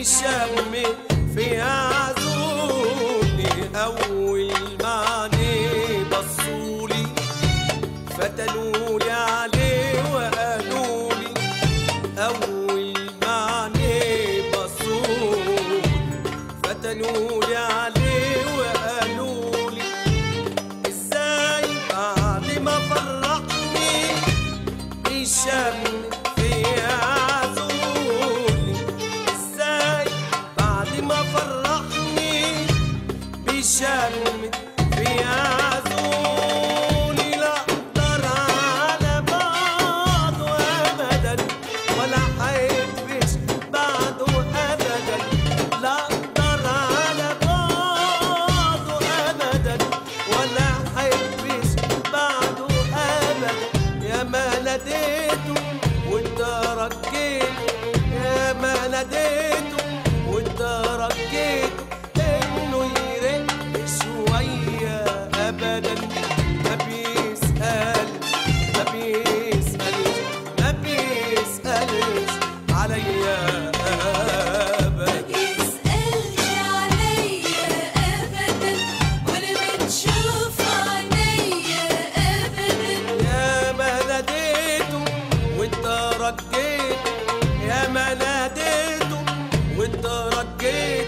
بشم فيها عزولي. أول ما عليه بصولي فتنولي عليه وقالولي. أول ما عليه بصولي فتنولي عليه وقالولي. إزاي بعد ما فرحني بشم فيها عزولي. إزاي بعد ما فرحني بشم فيها عزولي. لا أقدر على بعضه أبدا ولا حيبش بعده أبدا. لا أقدر على بعضه أبدا ولا حيبش بعده أبدا. يا ما ناديته وانت رجيته، يا ما ناديته وانت رجيته انه يرق شويه ابدا. ما بيسألش ما بيسألش ما بيسألش عليا ابدا. يسألش عليا أبدا ولا بتشوف عينيا أبدا. يا ما ناديته وانت رجيته، يا ما ناديته وانت رجيته